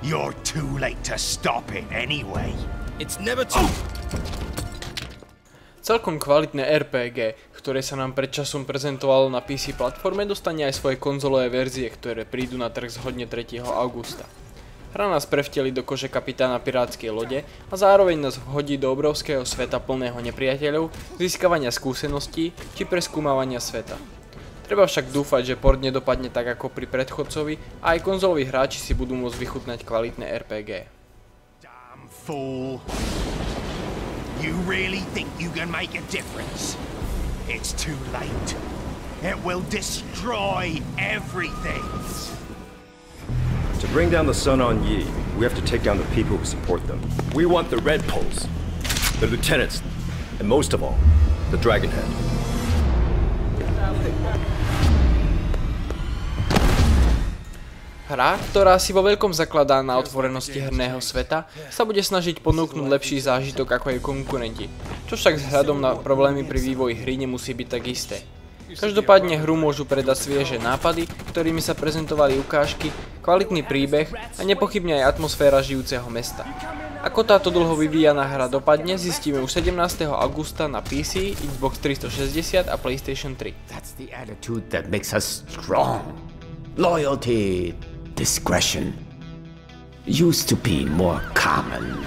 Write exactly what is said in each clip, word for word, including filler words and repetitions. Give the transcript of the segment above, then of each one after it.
You're too late to stop it anyway. It's never too... Celkom kvalitné er pé gé, ktoré sa nám pred časom prezentovalo na pé cé platforme, dostane aj svoje konzolové verzie, ktoré prídu na trh zhodne tretieho augusta. Hra nás prevteli do kože kapitána pirátskej lode a zároveň nás vhodí do obrovského sveta plného nepriateľov, získavania skúseností či preskúmavania sveta. Treba však dúfať, že port nedopadne tak ako pri predchodcovi a aj konzoloví hráči si budú môcť vychutnať kvalitné er pé gé. Damn fool. You really think you can make a difference? It's too late. It will destroy everything. To bring down the Sun On Yee, we have to take down the people who support them. We want the Red Poles, the lieutenants, and most of all, the Dragonhead. Hra, ktorá si vo veľkom zakladá na otvorenosti herného sveta, sa bude snažiť ponúknuť lepší zážitok ako jej konkurenti, čo však vzhľadom na problémy pri vývoji hry nemusí byť tak isté. Každopádne hru môžu predať svieže nápady, ktorými sa prezentovali ukážky, kvalitný príbeh a nepochybne aj atmosféra žijúceho mesta. Ako táto dlho vyvíjaná hra dopadne, zistíme už sedemnásteho augusta na pé cé, Xbox tristošesťdesiat a PlayStation tri. That's the attitude that makes us strong. Loyalty, discretion used to be more common.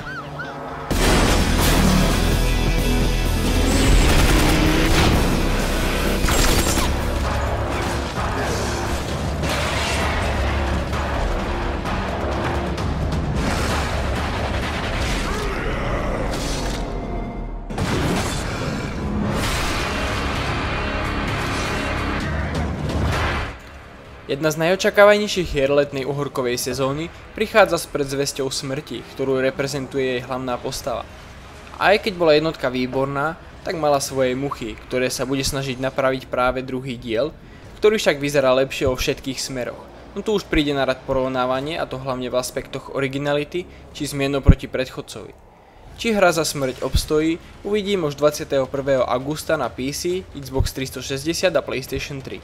Jedna z najočakávanejších hier letnej uhorkovej sezóny prichádza s predzvesťou smrti, ktorú reprezentuje jej hlavná postava. A aj keď bola jednotka výborná, tak mala svoje muchy, ktoré sa bude snažiť napraviť práve druhý diel, ktorý však vyzerá lepšie vo všetkých smeroch. No tu už príde na rad porovnávanie, a to hlavne v aspektoch originality či zmien oproti predchodcovi. Či hra za smrť obstojí, uvidím už dvadsiateho prvého augusta na pé cé, Xbox tristošesťdesiat a PlayStation tri.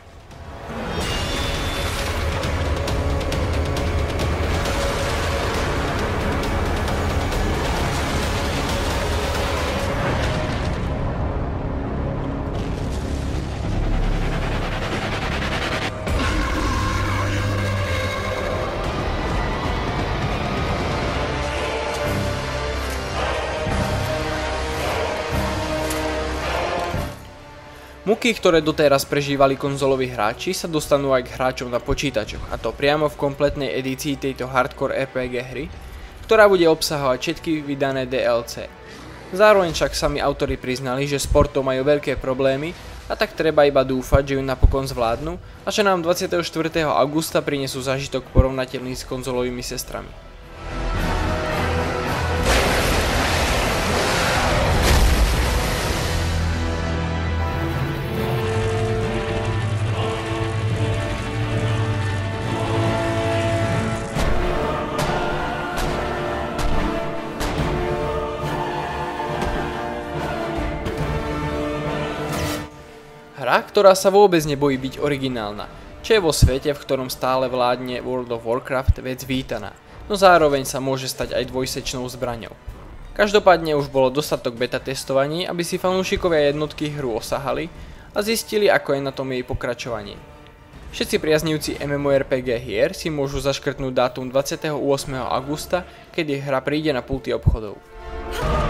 Muky, ktoré doteraz prežívali konzoloví hráči, sa dostanú aj k hráčom na počítačoch, a to priamo v kompletnej edícii tejto hardcore er pé gé hry, ktorá bude obsahovať všetky vydané dé el cé. Zároveň však sami autori priznali, že s portom majú veľké problémy, a tak treba iba dúfať, že ju napokon zvládnu a že nám dvadsiateho štvrtého augusta prinesú zážitok porovnateľný s konzolovými sestrami. Hra, ktorá sa vôbec nebojí byť originálna, čo je vo svete, v ktorom stále vládne World of Warcraft, vec vítaná, no zároveň sa môže stať aj dvojsečnou zbraňou. Každopádne už bolo dostatok beta testovaní, aby si fanúšikovia jednotky hru osahali a zistili, ako je na tom jej pokračovanie. Všetci priaznivci MMORPG hier si môžu zaškrtnúť dátum dvadsiateho ôsmeho augusta, kedy hra príde na pulty obchodov.